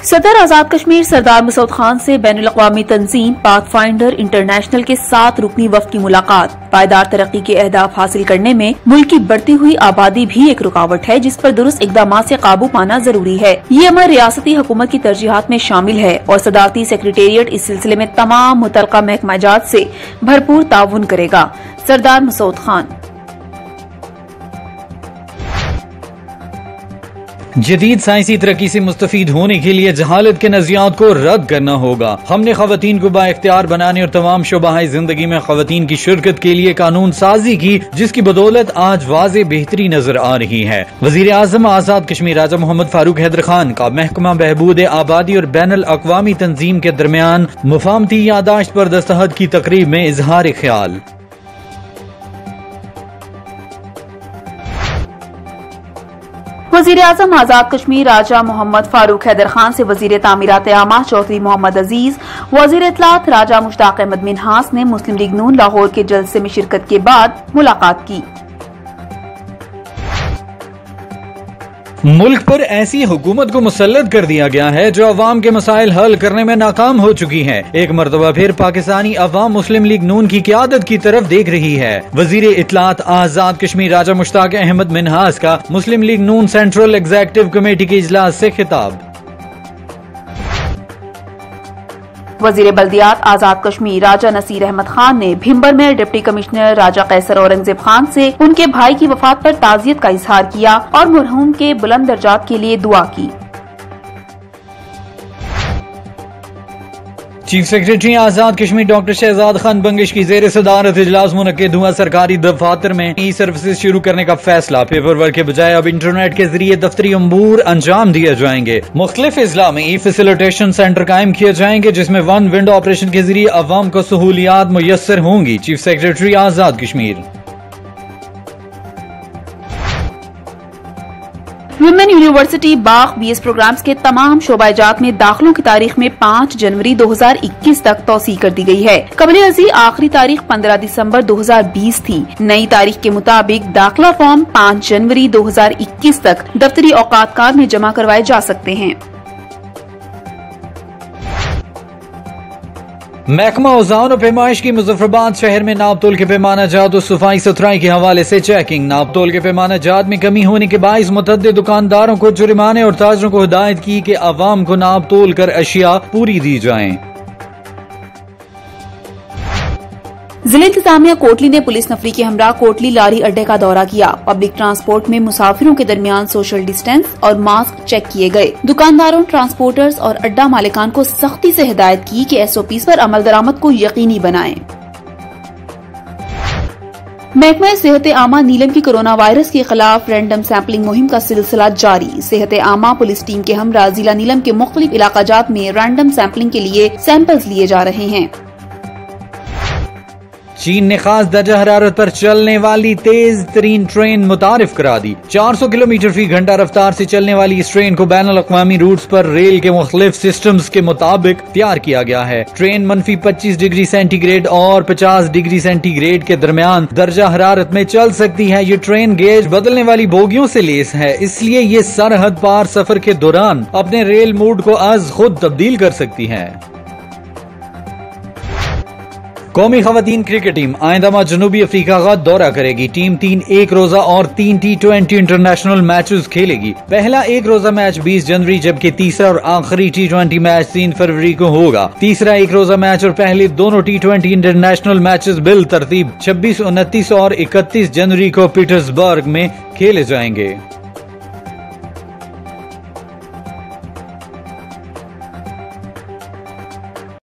सदर आजाद कश्मीर सरदार मसूद खान से बैनुल अक़वामी तंजीम pathfinder international के 7 रुकनी वफ़द की मुलाकात। पायदार तरक्की के अहदाफ हासिल करने में मुल्क की बढ़ती हुई आबादी भी एक रुकावट है, जिस पर दुरुस्त इक़दाम से काबू पाना जरूरी है। ये अमल रियासती हुकूमत की तरजीहात में शामिल है और सदारती सेक्रेटेरिएट इस सिलसिले में तमाम मुतल्लिक़ा महकमाजात से भरपूर ताउन करेगा। सरदार मसूद खान। जदीद साइंसी तरक्की से मुस्तफीद होने के लिए जहालत के नज़रियात को रद्द करना होगा। हमने ख़वातीन को बाइख्तियार बनाने और तमाम शोबाए जिंदगी में ख़वातीन की शिरकत के लिए कानून साजी की, जिसकी बदौलत आज वाज़े बेहतरी नजर आ रही है। वज़ीर आज़म आज़ाद कश्मीर राजा मोहम्मद फारूक हैदर खान का महकमा बहबूद आबादी और बैनुल अक़वामी तंजीम के दरमियान मुफाहमती यादाश्त पर दस्तखत की तकरीब में इजहार ख्याल। वज़ीर आज़म आज़ाद कश्मीर राजा मोहम्मद फारूक हैदर खान से वज़ीर तामीरात आमा चौधरी मोहम्मद अजीज, वज़ीर इत्तलात राजा मुश्ताक अहमद मिन्हास ने मुस्लिम लीग नून लाहौर के जलसे में शिरकत के बाद मुलाकात की। मुल्क पर ऐसी हुकूमत को मुसल्लत कर दिया गया है जो अवाम के मसाइल हल करने में नाकाम हो चुकी है। एक मरतबा फिर पाकिस्तानी अवाम मुस्लिम लीग नून की क़यादत की तरफ देख रही है। वज़ीर इत्तलात आज़ाद कश्मीर राजा मुश्ताक अहमद मिन्हास का Muslim League Noon central executive committee के इजलास से खिताब। वज़ीर बल्दियात आज़ाद कश्मीर राजा नसीर अहमद खान ने भिम्बर में डिप्टी कमिश्नर राजा कैसर औरंगजेब खान से उनके भाई की वफात पर ताज़ियत का इजहार किया और मरहूम के बुलंद दर्जात के लिए दुआ की। Chief secretary Azad Kashmir doctor Shahzad Khan Bangash की ज़ेर सदारत इजलास मुनक्किद हुआ। सरकारी दफातर में ई सर्विसेज शुरू करने का फैसला। पेपर वर्क के बजाय अब इंटरनेट के जरिए दफ्तरी अमूर अंजाम दिए जाएंगे। मुख्तलिफ इजला में ई फैसिलिटेशन सेंटर कायम किए जाएंगे, जिसमें वन विंडो ऑपरेशन के जरिए अवाम को सहूलियात मुयस्सर होंगी। Chief secretary Azad Kashmir. Women university Bagh BS programmes के तमाम शोबाजात में दाखिलों की तारीख में 5 जनवरी 2021 तक तौसी कर दी गई है। कबल अज़ी आखिरी तारीख 15 दिसंबर 2020 थी। नई तारीख के मुताबिक दाखिला फॉर्म 5 जनवरी 2021 तक दफ्तरी औकात कार में जमा करवाए जा सकते हैं। महकमा औज़ान और पैमाइश की मुजफ्फराबाद शहर में नापतोल के पैमाना जात और सफाई सुथराई के हवाले से चेकिंग। नापतोल के पैमाना जात में कमी होने के बाइस मुतअद्दिद दुकानदारों को जुर्माने और ताजरों को हिदायत की कि अवाम को नापतोल कर अशिया पूरी दी जाएं। जिला इंतजामिया कोटली ने पुलिस नफरी के हमरा कोटली लारी अड्डे का दौरा किया। पब्लिक ट्रांसपोर्ट में मुसाफिरों के दरमियान सोशल डिस्टेंस और मास्क चेक किए गए। दुकानदारों, ट्रांसपोर्टर्स और अड्डा मालिकान को सख्ती से हिदायत की कि SOPs पर अमल दरामद को यकीनी बनाएं। महकमा सेहत आमा नीलम की कोरोना वायरस के खिलाफ रैंडम सैंपलिंग मुहिम का सिलसिला जारी। सेहत आमा पुलिस टीम के हमरा जिला नीलम के मुख्तलिफ इलाकाजात में रैंडम सैंपलिंग के लिए सैंपल्स लिए जा रहे हैं। चीन ने खास दर्जा हरारत पर चलने वाली तेज तरीन ट्रेन मुतारिफ करा दी। 400 किलोमीटर फी घंटा रफ्तार से चलने वाली इस ट्रेन को बैनुल अक़वामी रूट्स पर रेल के मुख्तलिफ सिस्टम्स के मुताबिक तैयार किया गया है। ट्रेन -25 डिग्री सेंटीग्रेड और 50 डिग्री सेंटीग्रेड के दरमियान दर्जा हरारत में चल सकती है। ये ट्रेन गेज बदलने वाली बोगियों से लेस है, इसलिए ये सरहद पार सफर के दौरान अपने रेल मूड को आज खुद तब्दील कर सकती है। कौमी खवातीन क्रिकेट टीम आइंदा जनूबी अफ्रीका का दौरा करेगी। टीम 3 एक रोजा और 3 T20 इंटरनेशनल मैचेस खेलेगी। पहला एक रोजा मैच 20 जनवरी जबकि तीसरा और आखिरी T20 मैच 3 फरवरी को होगा। तीसरा एक रोजा मैच और पहले दोनों T20 इंटरनेशनल मैचेस बिल तरतीब 26, 29 और 31 जनवरी को पीटर्सबर्ग में खेले जाएंगे।